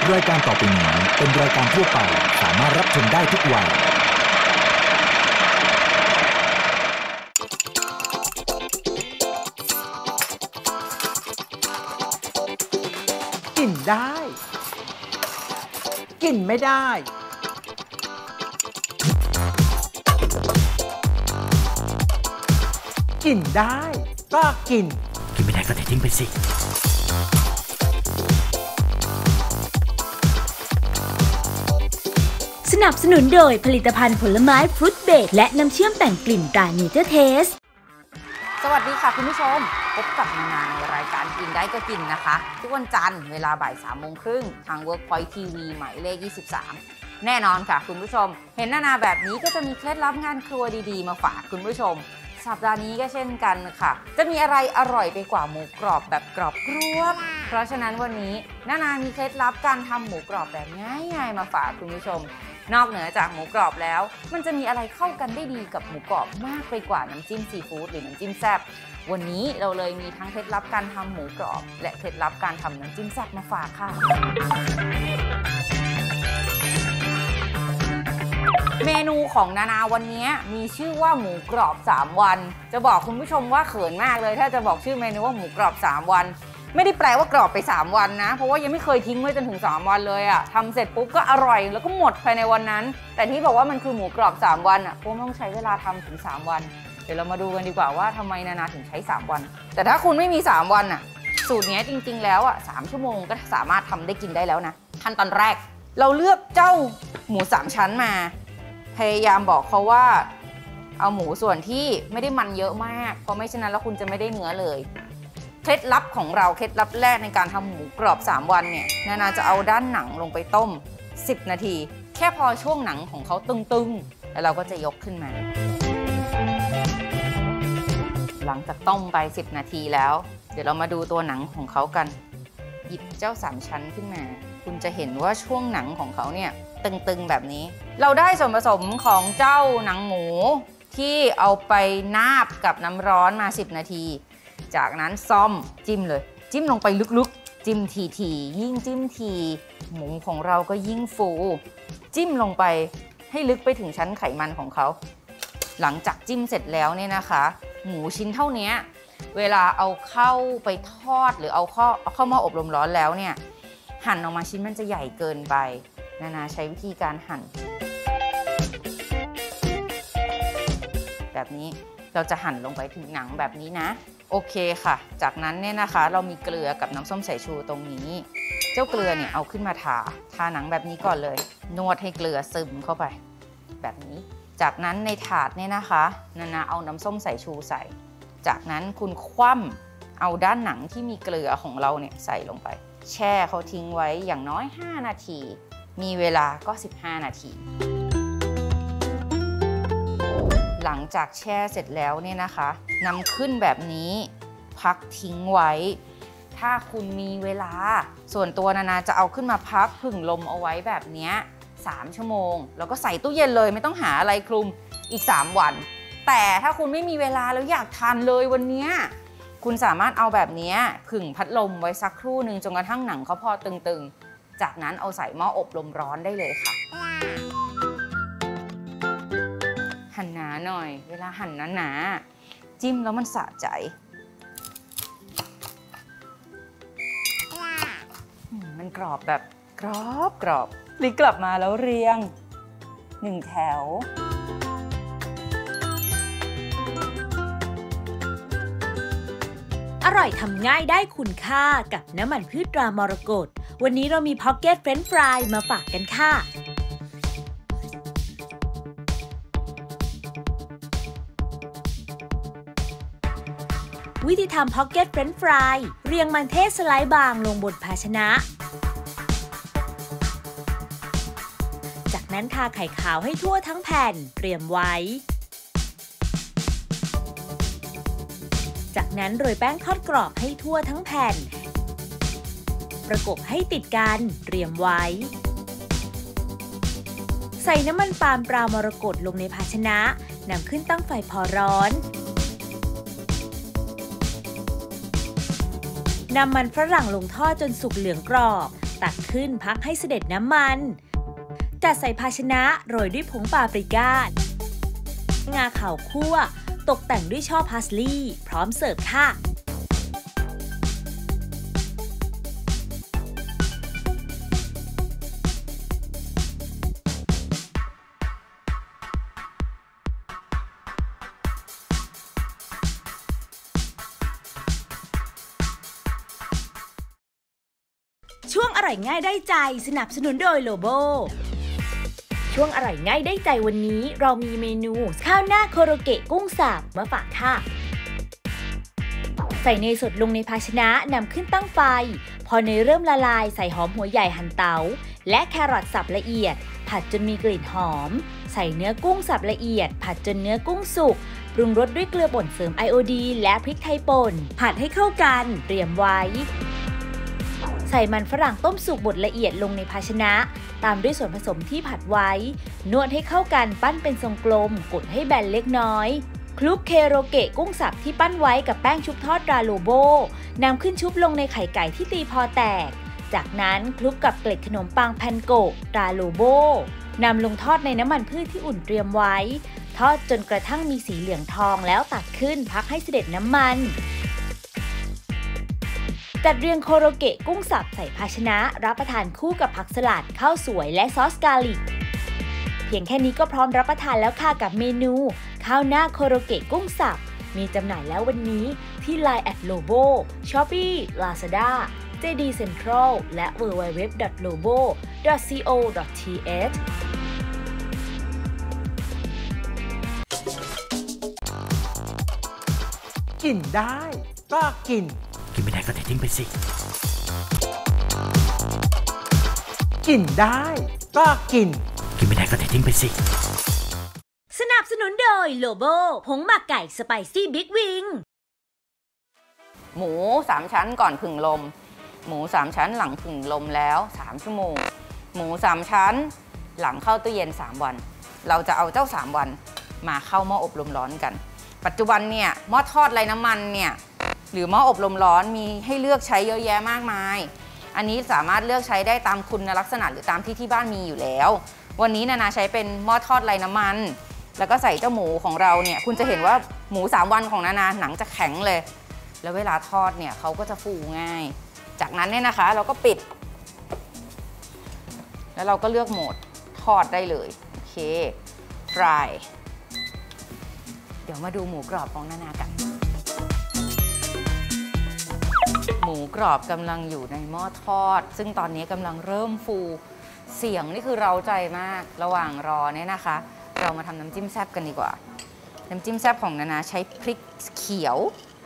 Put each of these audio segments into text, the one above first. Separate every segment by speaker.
Speaker 1: รายการต่อไปนี้เป็นรายการทั่วไปสามารถรับชมได้ทุกวัย
Speaker 2: กินได้กินไม่ได้กินได้ก็กิน
Speaker 1: ไม่ได้ก็เททิ้งไปสิ
Speaker 3: สนับสนุนโดยผลิตภัณฑ์ผลไม้ฟรุตเบรดและน้ำเชื่อมแต่งกลิ่นตราเนเจอร์เทส
Speaker 4: สวัสดีค่ะคุณผู้ชมพบกับนานาในรายการกินได้ก็กินนะคะทุกวันจันทร์เวลาบ่าย 3:30 น.ทาง Workpoint TV หมายเลข 23 แน่นอนค่ะคุณผู้ชมเห็นนานาแบบนี้ก็จะมีเคล็ดลับงานครัวดีๆมาฝากคุณผู้ชมสัปดาห์นี้ก็เช่นกันค่ะจะมีอะไรอร่อยไปกว่าหมูกรอบแบบกรอบกรอบเพราะฉะนั้นวันนี้นานามีเคล็ดลับการทำหมูกรอบแบบง่ายๆมาฝากคุณผู้ชมนอกเหนือจากหมูกรอบแล้วมันจะมีอะไรเข้ากันได้ดีกับหมูกรอบมากไปกว่าน้ำจิ้มซีฟู้ดหรือน้ำจิ้มแซ่บวันนี้เราเลยมีทั้งเคล็ดลับการทำหมูกรอบและเคล็ดลับการทำน้ำจิ้มแซ่บมาฝากค่ะเมนูของนานาวันนี้มีชื่อว่าหมูกรอบ3วันจะบอกคุณผู้ชมว่าเขินมากเลยถ้าจะบอกชื่อเมนูว่าหมูกรอบ3วันไม่ได้แปลว่ากรอบไป3วันนะเพราะว่ายังไม่เคยทิ้งไว้จนถึง3วันเลยอะทำเสร็จปุ๊บก็อร่อยแล้วก็หมดภายในวันนั้นแต่ที่บอกว่ามันคือหมูกรอบ3วันอะเพราะต้องใช้เวลาทำถึง3วันเดี๋ยวเรามาดูกันดีกว่าว่าทำไมนานาถึงใช้3วันแต่ถ้าคุณไม่มี3วันอะสูตรนี้จริงๆแล้วอะ3 ชั่วโมงก็สามารถทำได้กินได้แล้วนะขั้นตอนแรกเราเลือกเจ้าหมู3ชั้นมาพยายามบอกเขาว่าเอาหมูส่วนที่ไม่ได้มันเยอะมากเพราะไม่ฉะนั้นแล้วคุณจะไม่ได้เนื้อเลยเคล็ดลับของเราเคล็ดลับแรกในการทำหมูกรอบ3วันเนี่ยนานาจะเอาด้านหนังลงไปต้ม10 นาทีแค่พอช่วงหนังของเขาตึงๆแล้วเราก็จะยกขึ้นมาหลังจากต้มไป10 นาทีแล้วเดี๋ยวเรามาดูตัวหนังของเขากันหยิบเจ้า3 ชั้นขึ้นมาคุณจะเห็นว่าช่วงหนังของเขาเนี่ยตึงๆแบบนี้เราได้ส่วนผสมของเจ้าหนังหมูที่เอาไปนาบกับน้ำร้อนมา10 นาทีจากนั้นซ่อมจิ้มเลยจิ้มลงไปลึกๆจิ้มทีๆยิ่งจิ้มทีหมูของเราก็ยิ่งฟูจิ้มลงไปให้ลึกไปถึงชั้นไขมันของเขาหลังจากจิ้มเสร็จแล้วเนี่ยนะคะหมูชิ้นเท่านี้เวลาเอาเข้าไปทอดหรือเอาเข้ามาอบลมร้อนแล้วเนี่ยหั่นออกมาชิ้นมันจะใหญ่เกินไปนานาใช้วิธีการหั่นแบบนี้เราจะหั่นลงไปถึงหนังแบบนี้นะโอเคค่ะจากนั้นเนี่ยนะคะเรามีเกลือกับน้ำส้มสายชูตรงนี้เจ้าเกลือเนี่ยเอาขึ้นมาทาหนังแบบนี้ก่อนเลยนวดให้เกลือซึมเข้าไปแบบนี้จากนั้นในถาดเนี่ยนะคะนานาเอาน้ำส้มสายชูใส่จากนั้นคุณคว่ำเอาด้านหนังที่มีเกลือของเราเนี่ยใส่ลงไปแช่เขาทิ้งไว้อย่างน้อย5 นาทีมีเวลาก็15 นาทีหลังจากแช่เสร็จแล้วเนี่ยนะคะนำขึ้นแบบนี้พักทิ้งไว้ถ้าคุณมีเวลาส่วนตัวนานาจะเอาขึ้นมาพักผึ่งลมเอาไว้แบบนี้3 ชั่วโมงแล้วก็ใส่ตู้เย็นเลยไม่ต้องหาอะไรคลุมอีก3 วันแต่ถ้าคุณไม่มีเวลาแล้วอยากทานเลยวันนี้คุณสามารถเอาแบบนี้ผึ่งพัดลมไว้สักครู่หนึ่งจนกระทั่งหนังเขาพอตึงๆจากนั้นเอาใส่หม้ออบลมร้อนได้เลยค่ะหั่นหนาหน่อยเวลาหั่นหนาๆจิ้มแล้วมันสะใจมันกรอบแบบกรอบพลิกกลับมาแล้วเรียง1 แถว
Speaker 3: อร่อยทำง่ายได้คุณค่ากับน้ำมันพืชตรามรกตวันนี้เรามีพ็อกเก็ตเฟรนช์ฟรายมาฝากกันค่ะวิธีทำพ็อกเก็ตเฟรนช์ฟรายเรียงมันเทศสไลด์บางลงบนภาชนะจากนั้นทาไข่ขาวให้ทั่วทั้งแผ่นเตรียมไว้จากนั้นโรยแป้งทอดกรอบให้ทั่วทั้งแผ่นประกบให้ติดกันเตรียมไว้ใส่น้ำมันปาล์มตรามรกตลงในภาชนะนำขึ้นตั้งไฟพอร้อนนำมันฝรั่งลงทอดจนสุกเหลืองกรอบตักขึ้นพักให้เสด็จน้ำมันจัดใส่ภาชนะโรยด้วยผงปาปริก้างาขาวคั่วตกแต่งด้วยช่อพาสลีย์พร้อมเสิร์ฟค่ะช่วงอร่อยง่ายได้ใจสนับสนุนโดยโลโบช่วงอร่อยง่ายได้ใจวันนี้เรามีเมนูข้าวหน้าโคโรเกะกุ้งสับมาฝากค่ะใส่เนยสดลงในภาชนะนำขึ้นตั้งไฟพอเนยเริ่มละลายใส่หอมหัวใหญ่หั่นเต๋าและแครอทสับละเอียดผัดจนมีกลิ่นหอมใส่เนื้อกุ้งสับละเอียดผัดจนเนื้อกุ้งสุกปรุงรสด้วยเกลือป่นเสริมไอโอดีนและพริกไทยป่นผัดให้เข้ากันเตรียมไว้ใส่มันฝรั่งต้มสุกบดละเอียดลงในภาชนะตามด้วยส่วนผสมที่ผัดไว้นวดให้เข้ากันปั้นเป็นทรงกลมกดให้แบนเล็กน้อยคลุกเคโรเกะกุ้งสับที่ปั้นไว้กับแป้งชุบทอดราโลโบนำขึ้นชุบลงในไข่ไก่ที่ตีพอแตกจากนั้นคลุกกับเกล็ดขนมปังแพนโกะราโลโบนำลงทอดในน้ำมันพืชที่อุ่นเตรียมไว้ทอดจนกระทั่งมีสีเหลืองทองแล้วตักขึ้นพักให้เสด็จน้ำมันจัดเรียงโคโรเกะกุ้งสับใส่ภาชนะรับประทานคู่กับผักสลัดข้าวสวยและซอสกาลิกเพียงแค่นี้ก็พร้อมรับประทานแล้วค่ะกับเมนูข้าวหน้าโคโรเกะกุ้งสับมีจำหน่ายแล้ววันนี้ที่ Line @lobo Shopee Lazada JD Central และ www.lobo.co.th
Speaker 2: กินได้ก็กิน
Speaker 1: ไม่ได้ก็เททิ้งไปสิ
Speaker 2: กินได้ก็กิน
Speaker 1: ไม่ได้ก็เททิ้งไปสิ
Speaker 3: สนับสนุนโดยโลโบผงหมักไก่สไปซี่บิ๊กวิง
Speaker 4: หมู3ชั้นก่อนผึ่งลมหมู3ชั้นหลังผึ่งลมแล้ว3ชั่วโมงหมู3ชั้นหลังเข้าตู้เย็น3วันเราจะเอาเจ้า3วันมาเข้าหม้ออบลมร้อนกันปัจจุบันเนี่ยหม้อทอดไร้น้ำมันเนี่ยหรือหม้ออบลมร้อนมีให้เลือกใช้เยอะแยะมากมายอันนี้สามารถเลือกใช้ได้ตามคุณลักษณะหรือตามที่บ้านมีอยู่แล้ววันนี้นานาใช้เป็นหม้อทอดไร้น้ำมันแล้วก็ใส่เจ้าหมูของเราเนี่ยคุณจะเห็นว่าหมู3วันของนานาหนังจะแข็งเลยแล้วเวลาทอดเนี่ยเขาก็จะฟูง่ายจากนั้นเนี่ยนะคะเราก็ปิดแล้วเราก็เลือกโหมดทอดได้เลยโอเคฟรายเดี๋ยวมาดูหมูกรอบของนานากันหมูกรอบกำลังอยู่ในหม้อทอดซึ่งตอนนี้กำลังเริ่มฟูเสียงนี่คือเร้าใจมากระหว่างรอเนี่ยนะคะเรามาทำน้ำจิ้มแซ่บกันดีกว่าน้ำจิ้มแซ่บของนานาใช้พริกเขียว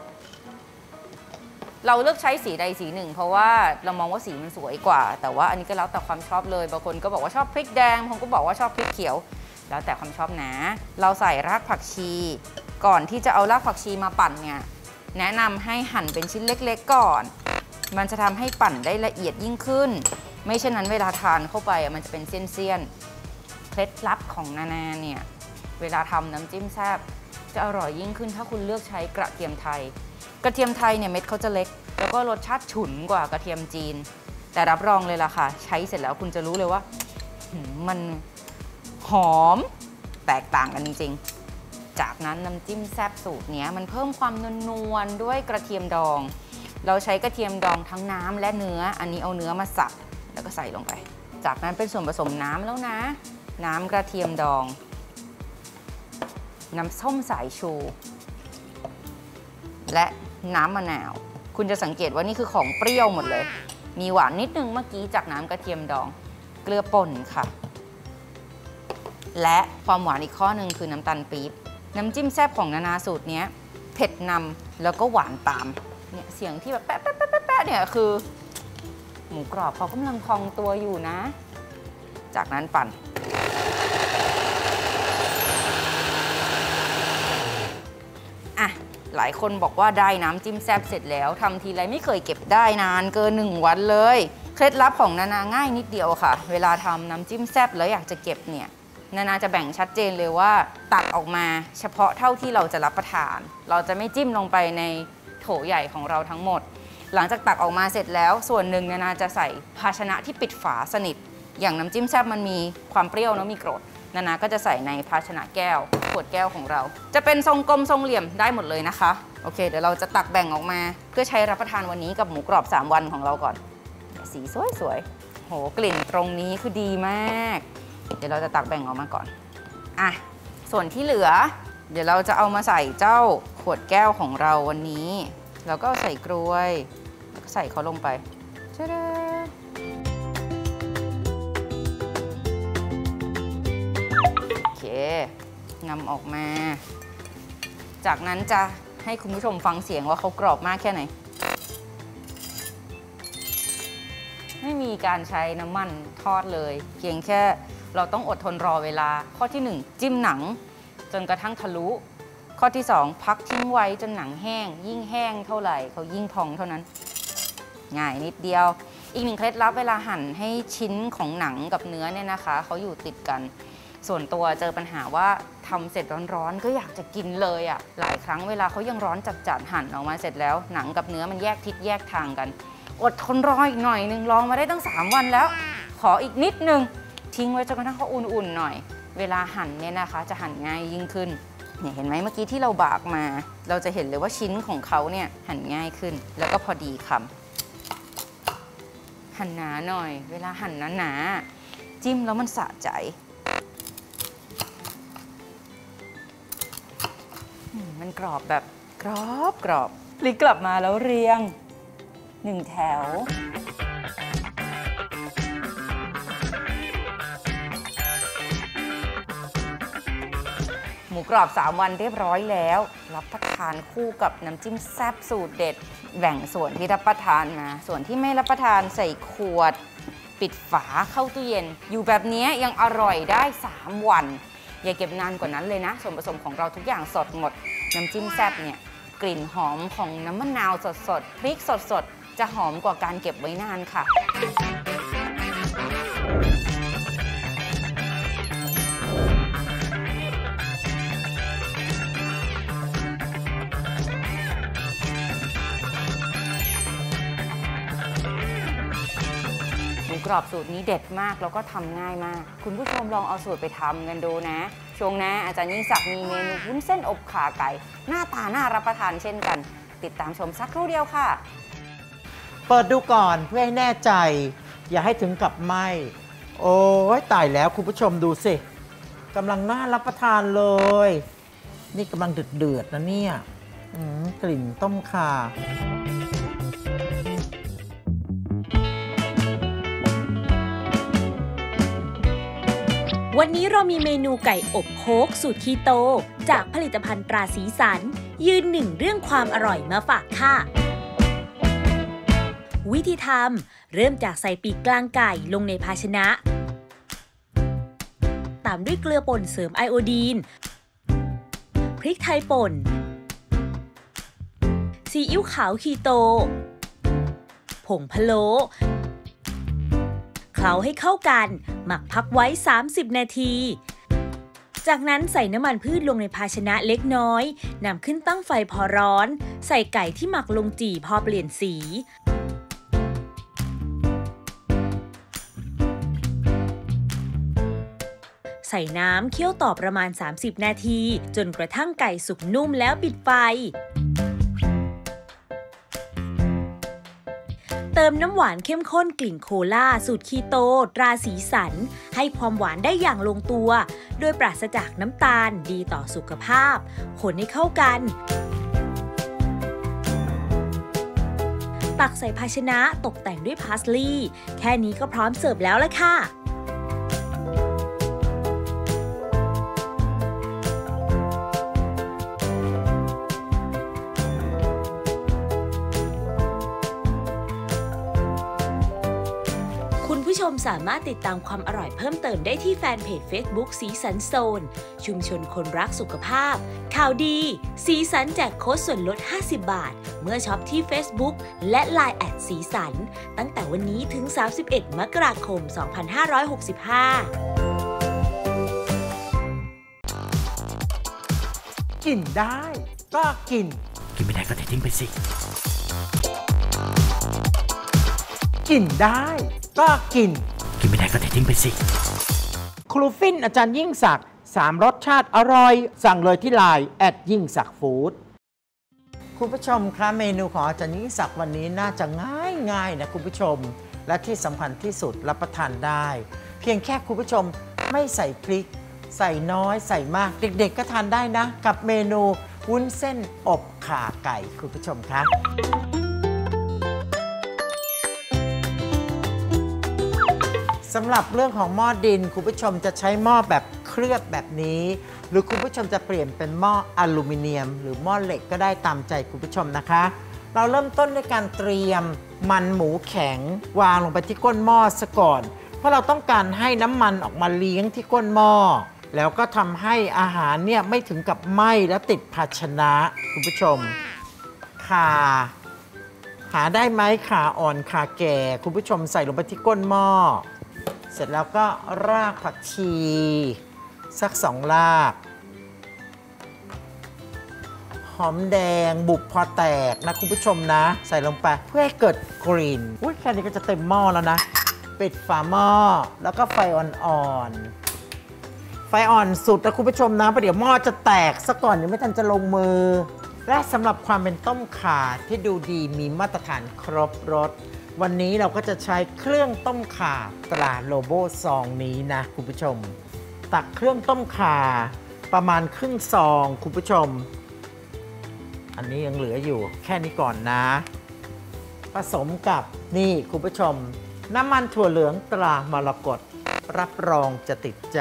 Speaker 4: เราเลือกใช้สีใดสีหนึ่งเพราะว่าเรามองว่าสีมันสวยกว่าแต่ว่าอันนี้ก็แล้วแต่ความชอบเลยบางคนก็บอกว่าชอบพริกแดงบางคนก็บอกว่าชอบพริกเขียวแล้วแต่ความชอบนะเราใส่รากผักชีก่อนที่จะเอารากผักชีมาปั่นเนี่ยแนะนำให้หั่นเป็นชิ้นเล็กๆก่อนมันจะทำให้ปั่นได้ละเอียดยิ่งขึ้นไม่เช่นนั้นเวลาทานเข้าไปมันจะเป็นเสี้ยนๆเคล็ดลับของนานาเนี่ยเวลาทำน้ำจิ้มแซ่บจะอร่อยยิ่งขึ้นถ้าคุณเลือกใช้กระเทียมไทยกระเทียมไทยเนี่ยเม็ดเขาจะเล็กแล้วก็รสชาติฉุนกว่ากระเทียมจีนแต่รับรองเลยล่ะค่ะใช้เสร็จแล้วคุณจะรู้เลยว่ามันหอมแตกต่างกันจริงๆจากนั้นน้ำจิ้มแซ่บสูตรนี้มันเพิ่มความนวลด้วยกระเทียมดองเราใช้กระเทียมดองทั้งน้ำและเนื้ออันนี้เอาเนื้อมาสับแล้วก็ใส่ลงไปจากนั้นเป็นส่วนผสมน้ำแล้วนะน้ำกระเทียมดองน้ำส้มสายชูและน้ำมะนาวคุณจะสังเกตว่านี่คือของเปรี้ยวหมดเลยมีหวานนิดนึงเมื่อกี้จากน้ำกระเทียมดองเกลือป่นค่ะและความหวานอีกข้อหนึ่งคือน้ำตาลปี๊บน้ำจิ้มแซ่บของนานาสูตรนี้เผ็ดนำแล้วก็หวานตามเนี่ยเสียงที่แบบแป๊ะแป๊ะแป๊ะแป๊ะเนี่ยคือหมูกรอบเขากำลังพองตัวอยู่นะจากนั้นปั่นอ่ะหลายคนบอกว่าได้น้ำจิ้มแซ่บเสร็จแล้วทำทีไรไม่เคยเก็บได้นานเกิน1 วันเลยเคล็ดลับของนานาง่ายนิดเดียวค่ะเวลาทำน้ำจิ้มแซ่บแล้วอยากจะเก็บเนี่ยนานาจะแบ่งชัดเจนเลยว่าตักออกมาเฉพาะเท่าที่เราจะรับประทานเราจะไม่จิ้มลงไปในโถใหญ่ของเราทั้งหมดหลังจากตักออกมาเสร็จแล้วส่วนหนึ่งนานาจะใส่ภาชนะที่ปิดฝาสนิทอย่างน้ำจิ้มแซ่บมันมีความเปรี้ยวเนาะมีกรดนานาก็จะใส่ในภาชนะแก้วขวดแก้วของเราจะเป็นทรงกลมทรงเหลี่ยมได้หมดเลยนะคะโอเคเดี๋ยวเราจะตักแบ่งออกมาเพื่อใช้รับประทานวันนี้กับหมูกรอบ3วันของเราก่อนสีสวยๆโหกลิ่นตรงนี้คือดีมากเดี๋ยวเราจะตักแบ่งออกมาก่อนอ่ะส่วนที่เหลือเดี๋ยวเราจะเอามาใส่เจ้าขวดแก้วของเราวันนี้เราก็ใส่กล้วยแล้วก็ใส่เขาลงไปชะดาโอเคนำออกมาจากนั้นจะให้คุณผู้ชมฟังเสียงว่าเขากรอบมากแค่ไหนไม่มีการใช้น้ำมันทอดเลยเพียงแค่เราต้องอดทนรอเวลาข้อที่1จิ้มหนังจนกระทั่งทะลุข้อที่2พักทิ้งไว้จนหนังแห้งยิ่งแห้งเท่าไหร่เขายิ่งพองเท่านั้นง่ายนิดเดียวอีก1เคล็ดลับเวลาหั่นให้ชิ้นของหนังกับเนื้อเนี่ยนะคะเขาอยู่ติดกันส่วนตัวเจอปัญหาว่าทำเสร็จร้อนๆก็อยากจะกินเลยอ่ะหลายครั้งเวลาเขายังร้อนจัดๆหั่นออกมาเสร็จแล้วหนังกับเนื้อมันแยกทิศแยกทางกันอดทนรออีกหน่อยนึงลองมาได้ตั้ง3วันแล้วขออีกนิดนึงทิ้งไว้จนกระทั่งเขาอุ่นๆหน่อยเวลาหั่นเนี่ยนะคะจะหั่นง่ายยิ่งขึ้นเนี่ยเห็นไหมเมื่อกี้ที่เราบากมาเราจะเห็นเลยว่าชิ้นของเขาเนี่ยหั่นง่ายขึ้นแล้วก็พอดีคำหั่นหนาหน่อยเวลาหั่นหนาๆจิ้มแล้วมันสะใจมันกรอบแบบกรอบพลิกกลับมาแล้วเรียง1แถวหมูกรอบ3วันเรียบร้อยแล้วรับประทานคู่กับน้ำจิ้มแซ่บสูตรเด็ดแบ่งส่วนที่รับประทานมาส่วนที่ไม่รับประทานใส่ขวดปิดฝาเข้าตู้เย็นอยู่แบบนี้ยังอร่อยได้3วันอย่าเก็บนานกว่านั้นเลยนะส่วนผสมของเราทุกอย่างสดหมดน้ำจิ้มแซ่บเนี่ยกลิ่นหอมของน้ำมะนาวสดๆพริกสดๆจะหอมกว่าการเก็บไว้นานค่ะหมูกรอบสูตรนี้เด็ดมากแล้วก็ทำง่ายมากคุณผู้ชมลองเอาสูตรไปทำกันดูนะช่วงหน้าอาจารย์ยิ่งศักดิ์มีเมนูวุ้นเส้นอบขาไก่หน้าตาน่ารับประทานเช่นกันติดตามชมสักครู่เดียวค่ะ
Speaker 2: เปิดดูก่อนเพื่อให้แน่ใจอย่าให้ถึงกับไหม้โอ้ยตายแล้วคุณผู้ชมดูสิกำลังน่ารับประทานเลยนี่กำลังเดือดนะเนี่ยกลิ่นต้มข่า
Speaker 3: วันนี้เรามีเมนูไก่อบโค้กสูตรคีโตจากผลิตภัณฑ์ตราสีสันยืนหนึ่งเรื่องความอร่อยมาฝากค่ะวิธีทำเริ่มจากใส่ปีกกลางไก่ลงในภาชนะตามด้วยเกลือป่นเสริมไอโอดีนพริกไทยป่นซีอิ๊วขาวคีโตผงพะโล้เคล้าให้เข้ากันหมักพักไว้30นาทีจากนั้นใส่น้ำมันพืชลงในภาชนะเล็กน้อยนำขึ้นตั้งไฟพอร้อนใส่ไก่ที่หมักลงจี่พอเปลี่ยนสีใส่น้ำเคี่ยวต่อประมาณ30นาทีจนกระทั่งไก่สุกนุ่มแล้วปิดไฟเติมน้ำหวานเข้มข้นกลิ่นโคลาสูตรคีโตตราสีสันให้ความหวานได้อย่างลงตัวโดยปราศจากน้ำตาลดีต่อสุขภาพคนให้เข้ากันตักใส่ภาชนะตกแต่งด้วยพาสลีย์แค่นี้ก็พร้อมเสิร์ฟแล้วละค่ะผู้ชมสามารถติดตามความอร่อยเพิ่มเติมได้ที่แฟนเพจ Facebook สีสันโซนชุมชนคนรักสุขภาพข่าวดีสีสันแจกโค้ดส่วนลด50 บาทเมื่อช็อปที่ Facebook และ LINE แอดสีสันตั้งแต่วันนี้ถึง31มกราคม 2565
Speaker 2: กินได้ก็กิน
Speaker 1: ไม่ได้ก็เททิ้งไปสิ
Speaker 2: กินได้ก็กิน
Speaker 1: กินไม่ได้ก็ทิ้งไปสิ
Speaker 2: ครูฟินอาจารย์ยิ่งศักดิ์3 รสชาติอร่อย สั่งเลยที่ไลน์ยิ่งศักดิ์ฟู้ดคุณผู้ชมคะเมนูของอาจารย์ยิ่งศักดิ์วันนี้น่าจะง่ายนะคุณผู้ชมและที่สำคัญที่สุดรับประทานได้ เพียงแค่คุณผู้ชมไม่ใส่พริกใส่น้อยใส่มากเด็กๆก็ทานได้นะกับเมนูวุ้นเส้นอบข่าไก่คุณผู้ชมคะสำหรับเรื่องของหม้อดินคุณผู้ชมจะใช้หม้อแบบเคลือบแบบนี้หรือคุณผู้ชมจะเปลี่ยนเป็นหม้ออลูมิเนียมหรือหม้อเหล็กก็ได้ตามใจคุณผู้ชมนะคะเราเริ่มต้นด้วยการเตรียมมันหมูแข็งวางลงไปที่ก้นหม้อซะก่อนเพราะเราต้องการให้น้ำมันออกมาเลี้ยงที่ก้นหม้อแล้วก็ทำให้อาหารเนี่ยไม่ถึงกับไหม้และติดภาชนะคุณผู้ชมข่าหาได้ไหมข่าอ่อนข่าแก่คุณผู้ชมใส่ลงไปที่ก้นหม้อเสร็จแล้วก็รากผักชีสัก2 รากหอมแดงบุบพอแตกนะคุณผู้ชมนะใส่ลงไปเพื่อให้เกิดกลิ่นอุ้ยแค่นี้ก็จะเต็มหม้อแล้วนะปิดฝาหม้อแล้วก็ไฟอ่อนๆไฟอ่อนสุดนะคุณผู้ชมนะเพราะเดี๋ยวหม้อจะแตกซะก่อนยังไม่ทันจะลงมือและสำหรับความเป็นต้มข่าที่ดูดีมีมาตรฐานครบรสวันนี้เราก็จะใช้เครื่องต้มข่าตราโลโบซองนี้นะคุณผู้ชมตักเครื่องต้มข่าประมาณครึ่งซองคุณผู้ชมอันนี้ยังเหลืออยู่แค่นี้ก่อนนะผสมกับนี่คุณผู้ชมน้ำมันถั่วเหลืองตรามรกตรับรองจะติดใจ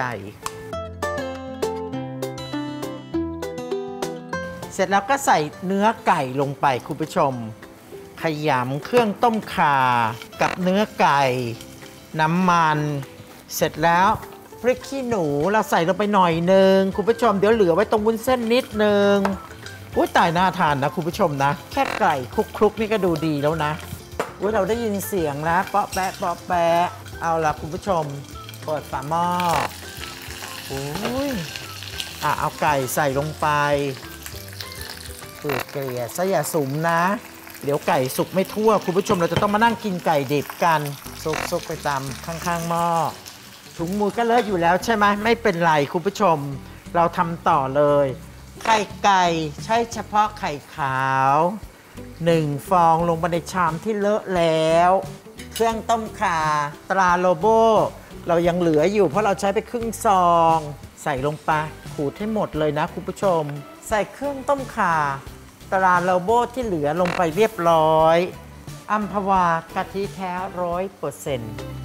Speaker 2: เสร็จแล้วก็ใส่เนื้อไก่ลงไปคุณผู้ชมขยำเครื่องต้มข่ากับเนื้อไก่น้ำมันเสร็จแล้วพริกขี้หนูเราใส่ลงไปหน่อยนึงคุณผู้ชมเดี๋ยวเหลือไว้ตรงวุ้นเส้นนิดนึงอุ้ยตายน่าทานนะคุณผู้ชมนะแค่ไก่คลุกๆนี่ก็ดูดีแล้วนะอุ้ยเราได้ยินเสียงแล้วเปาะแปะเปาะแปะเอาละคุณผู้ชมเปิดฝาหม้ออุ้ยเอาไก่ใส่ลงไปเกลี่ยซะอย่าสุมนะเดี๋ยวไก่สุกไม่ทั่วคุณผู้ชมเราจะต้องมานั่งกินไก่ดิบกันซุกไปตามข้างๆหม้อถุงมือก็เลอะอยู่แล้วใช่ไหมไม่เป็นไรคุณผู้ชมเราทำต่อเลยไข่ไก่ใช้เฉพาะไข่ขาว1 ฟองลงไปในชามที่เลอะแล้วเครื่องต้มข่าตราโลโบเรายังเหลืออยู่เพราะเราใช้ไปครึ่งซองใส่ลงไปขูดให้หมดเลยนะคุณผู้ชมใส่เครื่องต้มข่าตราโลโบที่เหลือลงไปเรียบร้อยอัมพวากะทิแท้100%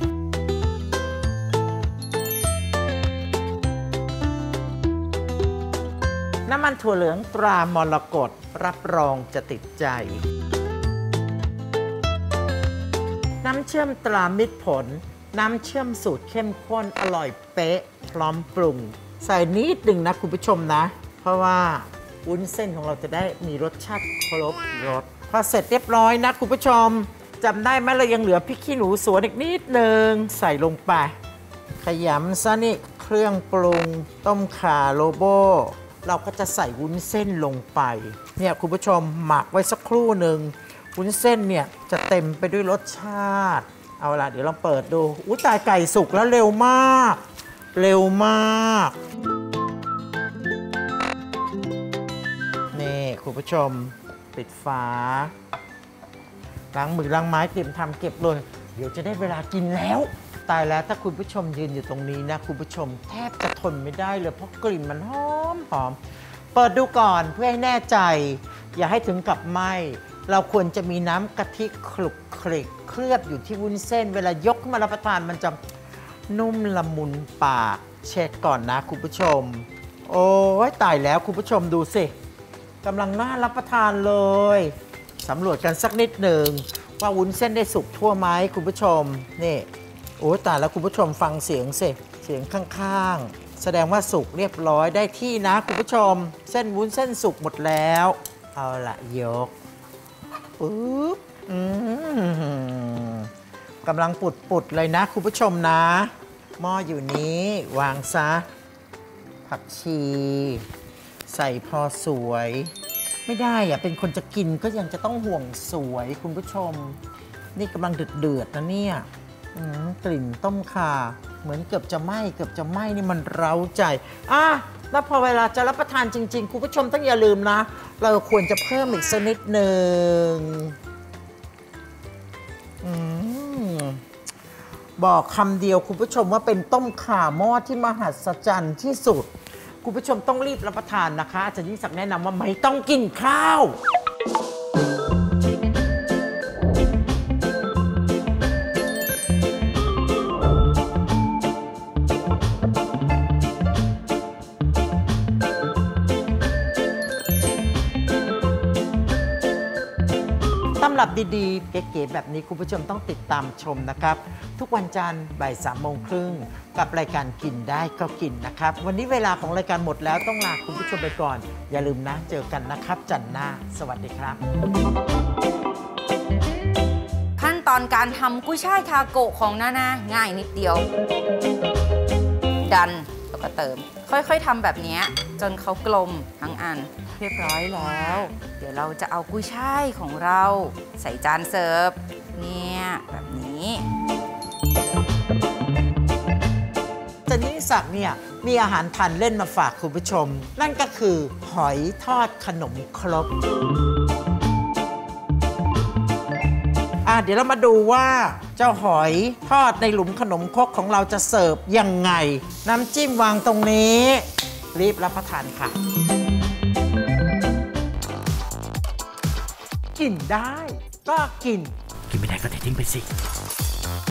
Speaker 2: น้ำมันถั่วเหลืองตรามรกตรับรองจะติดใจน้ำเชื่อมตรามิตรผลน้ำเชื่อมสูตรเข้มข้นอร่อยเป๊ะพร้อมปรุงใส่นิดหนึ่งนะคุณผู้ชมนะเพราะว่าวุ้นเส้นของเราจะได้มีรสชาติครบรสพอเสร็จเรียบร้อยนะคุณผู้ชมจำได้ไหมเรายังเหลือพริกขี้หนูสวนอีกนิดหนึ่งใส่ลงไปขยำซะนี่เครื่องปรุงต้มข่าโลโบเราก็จะใส่วุ้นเส้นลงไปเนี่ยคุณผู้ชมหมักไว้สักครู่หนึ่งวุ้นเส้นเนี่ยจะเต็มไปด้วยรสชาติเอาล่ะเดี๋ยวเราเปิดดูอุ้ยตายไก่สุกแล้วเร็วมากนี่คุณผู้ชมปิดฝาล้างมือล้างไม้เตรียมทำเก็บเลยเดี๋ยวจะได้เวลากินแล้วตายแล้วถ้าคุณผู้ชมยืนอยู่ตรงนี้นะคุณผู้ชมแทบจะทนไม่ได้เลยเพราะกลิ่นมันหอมเปิดดูก่อนเพื่อให้แน่ใจอย่าให้ถึงกับไหม้เราควรจะมีน้ำกะทิคลุกคลิกเคลือบอยู่ที่วุ้นเส้นเวลายกมารับประทานมันจะนุ่มละมุนปากเช็ดก่อนนะคุณผู้ชมโอ้ยตายแล้วคุณผู้ชมดูสิกำลังน่ารับประทานเลยสำรวจกันสักนิดหนึ่งว่าวุ้นเส้นได้สุกทั่วไหมคุณผู้ชมนี่โอ้ตายแล้วคุณผู้ชมฟังเสียงสิเสียงข้างๆแสดงว่าสุกเรียบร้อยได้ที่นะคุณผู้ชมเส้นวุ้นเส้นสุกหมดแล้วเอาละยกปุ๊บกำลังปุดเลยนะคุณผู้ชมนะหม้ออยู่นี้วางซะผักชีใส่พอสวยไม่ได้อะเป็นคนจะกินก็ยังจะต้องห่วงสวยคุณผู้ชมนี่กำลังเดือดนะเนี่ยกลิ่นต้มข่าเหมือนเกือบจะไหม้นี่มันเร้าใจแล้วพอเวลาจะรับประทานจริงๆคุณผู้ชมต้องอย่าลืมนะเราควรจะเพิ่มอีกสักนิดหนึ่งบอกคำเดียวคุณผู้ชมว่าเป็นต้มข่าหม้อที่มหัศจรรย์ที่สุดคุณผู้ชมต้องรีบรับประทานนะคะอาจารย์ยิ่งศักดิ์แนะนำว่าไม่ต้องกินข้าวตำรับดีๆเก๋ๆแบบนี้คุณผู้ชมต้องติดตามชมนะครับทุกวันจันทร์บ่าย 3:30 กับรายการกินได้ก็กินนะครับวันนี้เวลาของรายการหมดแล้วต้องลาคุณผู้ชมไปก่อนอย่าลืมนะเจอกันนะครับจันทร์หน้าสวัสดีครับ
Speaker 4: ขั้นตอนการทำกุ้ยช่ายทาโกะของนานาง่ายนิดเดียวดันแล้วก็เติมค่อยๆทำแบบนี้จนเขากลมทั้งอันเรียบร้อยแล้วเดี๋ยวเราจะเอากุ้ยช่ายของเราใส่จานเสิร์ฟเนี่ยแบบนี้
Speaker 2: อาจารย์ยิ่งศักดิ์เนี่ยมีอาหารทานเล่นมาฝากคุณผู้ชมนั่นก็คือหอยทอดขนมครกเดี๋ยวเรามาดูว่าเจ้าหอยทอดในหลุมขนมครกของเราจะเสิร์ฟยังไงน้ำจิ้มวางตรงนี้รีบรับประทานค่ะกินได้ก็กินไม่ได้ก็เททิ้งไปสิ